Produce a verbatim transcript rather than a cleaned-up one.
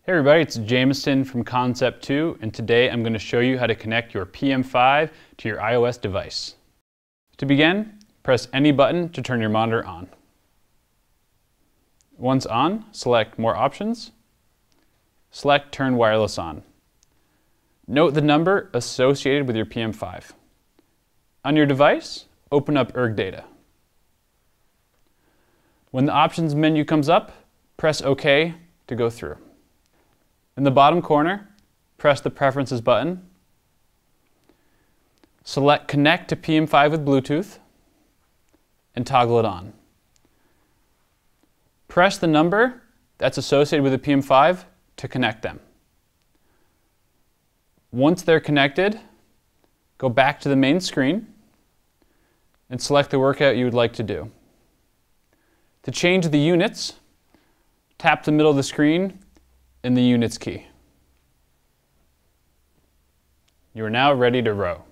Hey everybody, it's Jameson from Concept two, and today I'm going to show you how to connect your P M five to your iOS device. To begin, press any button to turn your monitor on. Once on, select More Options. Select Turn Wireless On. Note the number associated with your P M five. On your device, open up ErgData. When the Options menu comes up, press OK to go through. In the bottom corner, press the Preferences button. Select Connect to P M five with Bluetooth and toggle it on. Press the number that's associated with the P M five to connect them. Once they're connected, go back to the main screen and select the workout you would like to do. To change the units, tap the middle of the screen and the Units key. You are now ready to row.